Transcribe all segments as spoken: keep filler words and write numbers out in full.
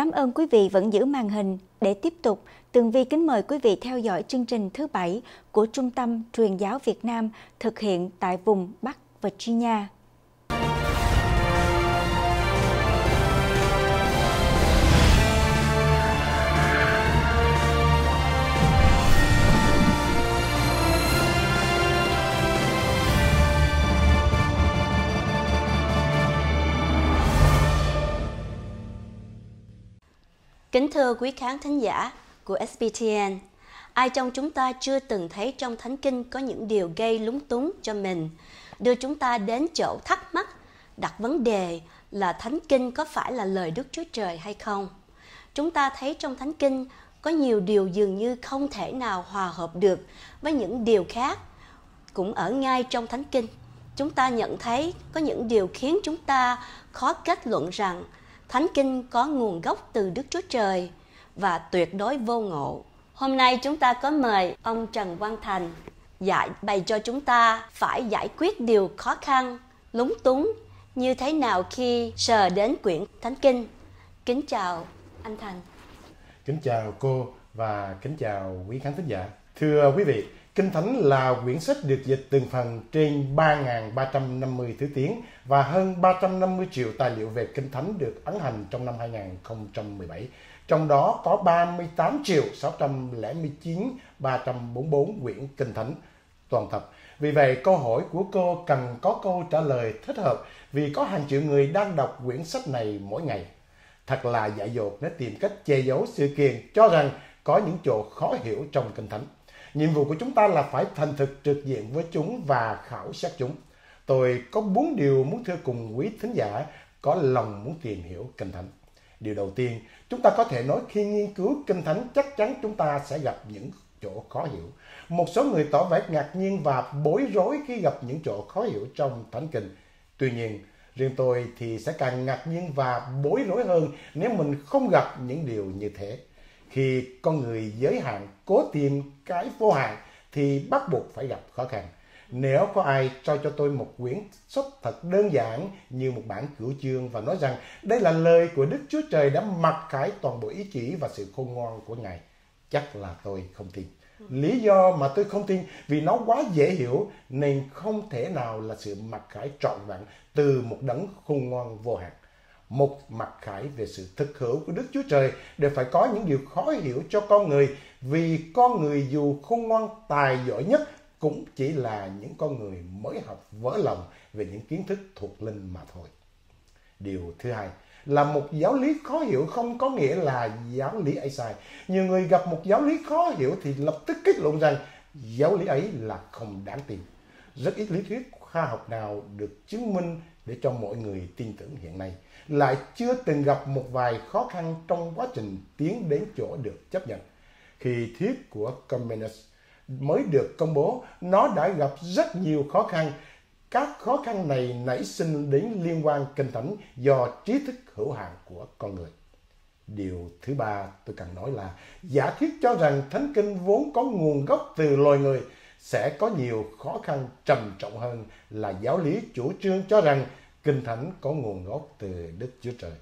Cảm ơn quý vị vẫn giữ màn hình. Để tiếp tục, Tường Vi kính mời quý vị theo dõi chương trình thứ bảy của Trung tâm Truyền giáo Việt Nam thực hiện tại vùng Bắc Virginia. Kính thưa quý khán thính giả của ét bê tê en, ai trong chúng ta chưa từng thấy trong Thánh Kinh có những điều gây lúng túng cho mình, đưa chúng ta đến chỗ thắc mắc, đặt vấn đề là Thánh Kinh có phải là lời Đức Chúa Trời hay không? Chúng ta thấy trong Thánh Kinh có nhiều điều dường như không thể nào hòa hợp được với những điều khác. Cũng ở ngay trong Thánh Kinh, chúng ta nhận thấy có những điều khiến chúng ta khó kết luận rằng Thánh Kinh có nguồn gốc từ Đức Chúa Trời và tuyệt đối vô ngộ. Hôm nay chúng ta có mời ông Trần Văn Thành giải bày cho chúng ta phải giải quyết điều khó khăn, lúng túng như thế nào khi sờ đến quyển Thánh Kinh. Kính chào anh Thành. Kính chào cô và kính chào quý khán thính giả. Thưa quý vị, Kinh Thánh là quyển sách được dịch từng phần trên ba nghìn ba trăm năm mươi thứ tiếng và hơn ba trăm năm mươi triệu tài liệu về Kinh Thánh được ấn hành trong năm hai nghìn không trăm mười bảy. Trong đó có ba mươi tám triệu sáu trăm lẻ chín nghìn ba trăm bốn mươi tư quyển Kinh Thánh toàn tập. Vì vậy, câu hỏi của cô cần có câu trả lời thích hợp vì có hàng triệu người đang đọc quyển sách này mỗi ngày. Thật là dại dột nếu tìm cách che giấu sự kiện cho rằng có những chỗ khó hiểu trong Kinh Thánh. Nhiệm vụ của chúng ta là phải thành thực trực diện với chúng và khảo sát chúng. Tôi có bốn điều muốn thưa cùng quý thính giả có lòng muốn tìm hiểu Kinh Thánh. Điều đầu tiên, chúng ta có thể nói khi nghiên cứu Kinh Thánh chắc chắn chúng ta sẽ gặp những chỗ khó hiểu. Một số người tỏ vẻ ngạc nhiên và bối rối khi gặp những chỗ khó hiểu trong Thánh Kinh. Tuy nhiên, riêng tôi thì sẽ càng ngạc nhiên và bối rối hơn nếu mình không gặp những điều như thế. Khi con người giới hạn cố tìm cái vô hạn thì bắt buộc phải gặp khó khăn. Nếu có ai trao cho tôi một quyển sách thật đơn giản như một bản cửu chương và nói rằng đây là lời của Đức Chúa Trời đã mặc khải toàn bộ ý chỉ và sự khôn ngoan của Ngài, chắc là tôi không tin. Lý do mà tôi không tin vì nó quá dễ hiểu nên không thể nào là sự mặc khải trọn vẹn từ một đấng khôn ngoan vô hạn. Một mặc khải về sự thực hữu của Đức Chúa Trời đều phải có những điều khó hiểu cho con người, vì con người dù khôn ngoan tài giỏi nhất cũng chỉ là những con người mới học vỡ lòng về những kiến thức thuộc linh mà thôi. Điều thứ hai là một giáo lý khó hiểu không có nghĩa là giáo lý ấy sai. Nhiều người gặp một giáo lý khó hiểu thì lập tức kết luận rằng giáo lý ấy là không đáng tin. Rất ít lý thuyết khoa học nào được chứng minh để cho mọi người tin tưởng hiện nay. Lại chưa từng gặp một vài khó khăn trong quá trình tiến đến chỗ được chấp nhận. Khi thuyết của Comenius mới được công bố, nó đã gặp rất nhiều khó khăn. Các khó khăn này nảy sinh đến liên quan Kinh Thánh do trí thức hữu hạn của con người. Điều thứ ba tôi cần nói là giả thuyết cho rằng Thánh Kinh vốn có nguồn gốc từ loài người sẽ có nhiều khó khăn trầm trọng hơn là giáo lý chủ trương cho rằng Kinh Thánh có nguồn gốc từ Đức Chúa Trời.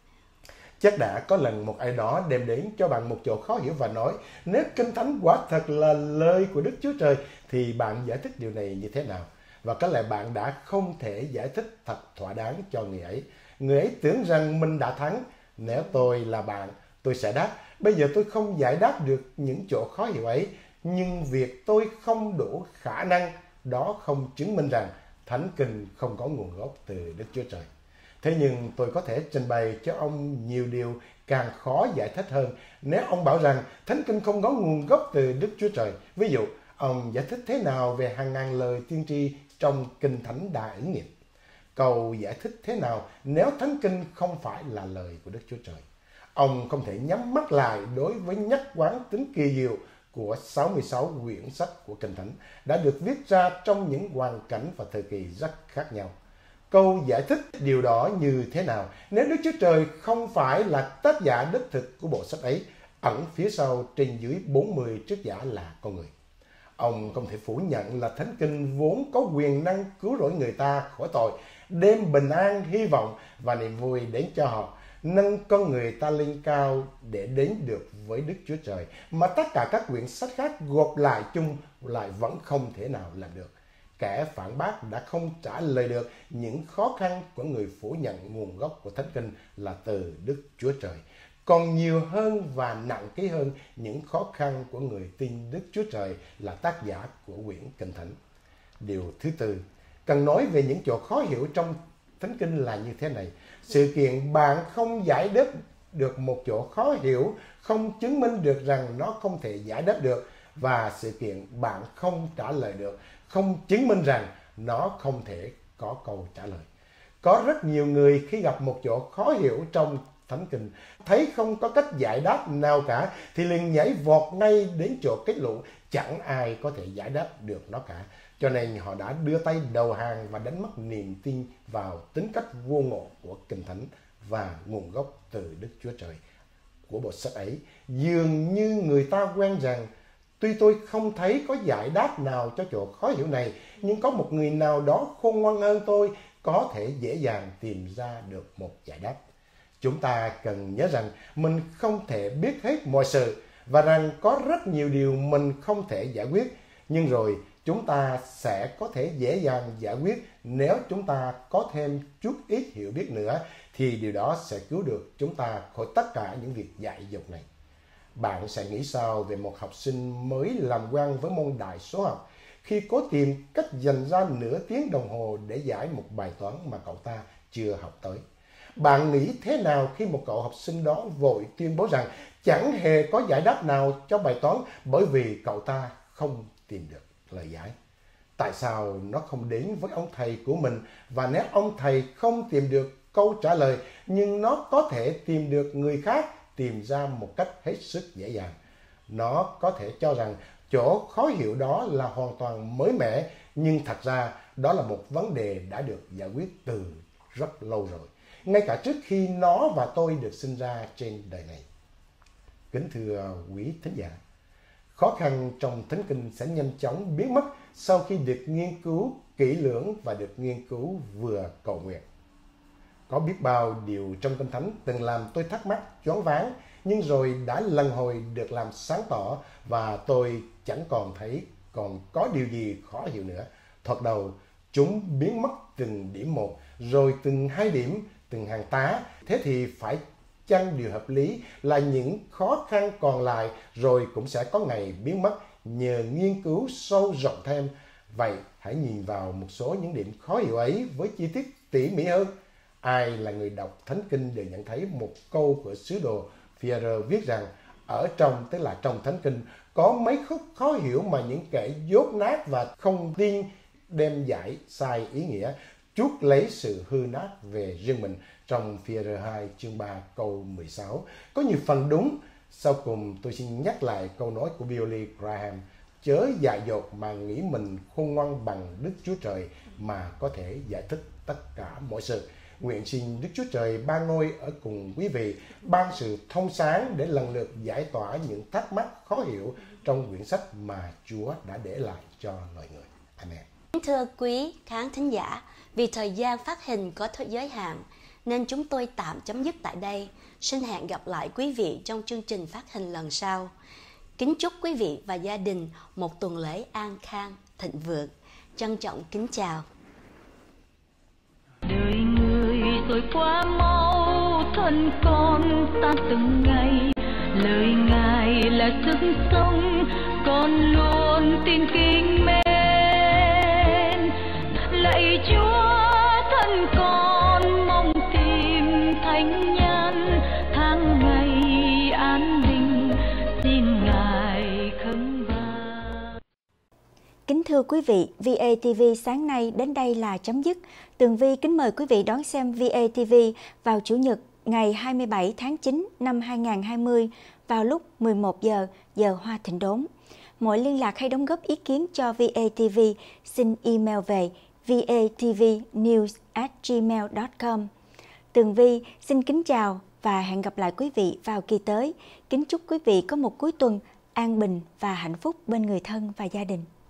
Chắc đã có lần một ai đó đem đến cho bạn một chỗ khó hiểu và nói nếu Kinh Thánh quả thật là lời của Đức Chúa Trời thì bạn giải thích điều này như thế nào? Và có lẽ bạn đã không thể giải thích thật thỏa đáng cho người ấy. Người ấy tưởng rằng mình đã thắng. Nếu tôi là bạn, tôi sẽ đáp. Bây giờ tôi không giải đáp được những chỗ khó hiểu ấy, nhưng việc tôi không đủ khả năng đó không chứng minh rằng Thánh Kinh không có nguồn gốc từ Đức Chúa Trời. Thế nhưng tôi có thể trình bày cho ông nhiều điều càng khó giải thích hơn nếu ông bảo rằng Thánh Kinh không có nguồn gốc từ Đức Chúa Trời. Ví dụ, ông giải thích thế nào về hàng ngàn lời tiên tri trong Kinh Thánh đa ứng nghiệm? Cầu giải thích thế nào nếu Thánh Kinh không phải là lời của Đức Chúa Trời? Ông không thể nhắm mắt lại đối với nhất quán tính kỳ diệu của sáu mươi sáu quyển sách của Kinh Thánh đã được viết ra trong những hoàn cảnh và thời kỳ rất khác nhau. Câu giải thích điều đó như thế nào nếu Đức Chúa Trời không phải là tác giả đích thực của bộ sách ấy, ẩn phía sau trên dưới bốn mươi trích giả là con người? Ông không thể phủ nhận là Thánh Kinh vốn có quyền năng cứu rỗi người ta khỏi tội, đem bình an, hy vọng và niềm vui đến cho họ. nâng con người ta lên cao để đến được với Đức Chúa Trời, mà tất cả các quyển sách khác gộp lại chung lại vẫn không thể nào làm được. Kẻ phản bác đã không trả lời được những khó khăn của người phủ nhận nguồn gốc của Thánh Kinh là từ Đức Chúa Trời. Còn nhiều hơn và nặng ký hơn những khó khăn của người tin Đức Chúa Trời là tác giả của quyển Kinh Thánh. Điều thứ tư, cần nói về những chỗ khó hiểu trong Thánh Kinh là như thế này. Sự kiện bạn không giải đáp được một chỗ khó hiểu không chứng minh được rằng nó không thể giải đáp được, và sự kiện bạn không trả lời được không chứng minh rằng nó không thể có câu trả lời. Có rất nhiều người khi gặp một chỗ khó hiểu trong Thánh Kinh, thấy không có cách giải đáp nào cả thì liền nhảy vọt ngay đến chỗ kết luận chẳng ai có thể giải đáp được nó cả. Cho nên họ đã đưa tay đầu hàng và đánh mất niềm tin vào tính cách vô ngộ của Kinh Thánh và nguồn gốc từ Đức Chúa Trời của bộ sách ấy. Dường như người ta quen rằng tuy tôi không thấy có giải đáp nào cho chỗ khó hiểu này, nhưng có một người nào đó khôn ngoan hơn tôi có thể dễ dàng tìm ra được một giải đáp. Chúng ta cần nhớ rằng mình không thể biết hết mọi sự và rằng có rất nhiều điều mình không thể giải quyết, nhưng rồi chúng ta sẽ có thể dễ dàng giải quyết nếu chúng ta có thêm chút ít hiểu biết nữa, thì điều đó sẽ cứu được chúng ta khỏi tất cả những việc dại dột này. Bạn sẽ nghĩ sao về một học sinh mới làm quen với môn đại số học khi cố tìm cách dành ra nửa tiếng đồng hồ để giải một bài toán mà cậu ta chưa học tới? Bạn nghĩ thế nào khi một cậu học sinh đó vội tuyên bố rằng chẳng hề có giải đáp nào cho bài toán bởi vì cậu ta không tìm được lời giải? Tại sao nó không đến với ông thầy của mình, và nếu ông thầy không tìm được câu trả lời nhưng nó có thể tìm được người khác tìm ra một cách hết sức dễ dàng? Nó có thể cho rằng chỗ khó hiểu đó là hoàn toàn mới mẻ, nhưng thật ra đó là một vấn đề đã được giải quyết từ rất lâu rồi, ngay cả trước khi nó và tôi được sinh ra trên đời này. Kính thưa quý thính giả, khó khăn trong Thánh Kinh sẽ nhanh chóng biến mất sau khi được nghiên cứu kỹ lưỡng và được nghiên cứu vừa cầu nguyện. Có biết bao điều trong Kinh Thánh từng làm tôi thắc mắc, choáng váng, nhưng rồi đã lần hồi được làm sáng tỏ và tôi chẳng còn thấy còn có điều gì khó hiểu nữa. Thoạt đầu, chúng biến mất từng điểm một, rồi từng hai điểm, từng hàng tá. Thế thì phải chăng điều hợp lý là những khó khăn còn lại rồi cũng sẽ có ngày biến mất nhờ nghiên cứu sâu rộng thêm? Vậy hãy nhìn vào một số những điểm khó hiểu ấy với chi tiết tỉ mỉ hơn. Ai là người đọc Thánh Kinh đều nhận thấy một câu của sứ đồ Phi-e-rơ viết rằng ở trong, tức là trong Thánh Kinh, có mấy khúc khó hiểu mà những kẻ dốt nát và không tin đem giải sai ý nghĩa, chuốc lấy sự hư nát về riêng mình. Trong Phi-e-rơ hai chương ba câu mười sáu có nhiều phần đúng. Sau cùng tôi xin nhắc lại câu nói của Billy Graham: chớ dại dột mà nghĩ mình khôn ngoan bằng Đức Chúa Trời mà có thể giải thích tất cả mọi sự. Nguyện xin Đức Chúa Trời ban ngôi ở cùng quý vị, ban sự thông sáng để lần lượt giải tỏa những thắc mắc khó hiểu trong quyển sách mà Chúa đã để lại cho loài người. Amen. Thưa quý khán thính giả, vì thời gian phát hình có giới hạn nên chúng tôi tạm chấm dứt tại đây. Xin hẹn gặp lại quý vị trong chương trình phát hình lần sau. Kính chúc quý vị và gia đình một tuần lễ an khang, thịnh vượng. Trân trọng kính chào. Đời người rồi qua mau, thân con ta từng ngày. Lời Ngài là sức sống, con luôn tin kính mến. Lạy Chúa, thân con mong tìm thánh nhân, tháng ngày an bình xin Ngài khấn vang. Kính thưa quý vị, vê a tê vê sáng nay đến đây là chấm dứt. Tường Vi kính mời quý vị đón xem vê a tê vê vào Chủ nhật ngày hai mươi bảy tháng chín năm hai nghìn không trăm hai mươi vào lúc mười một giờ giờ Hoa Thịnh Đốn. Mọi liên lạc hay đóng góp ý kiến cho vê a tê vê xin email về vatvnews at gmail dot com. Tường Vi xin kính chào và hẹn gặp lại quý vị vào kỳ tới. Kính chúc quý vị có một cuối tuần an bình và hạnh phúc bên người thân và gia đình.